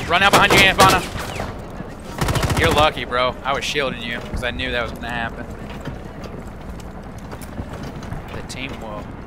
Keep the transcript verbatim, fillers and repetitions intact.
Run out behind you, Anfana. You're lucky, bro. I was shielding you because I knew that was going to happen. The team will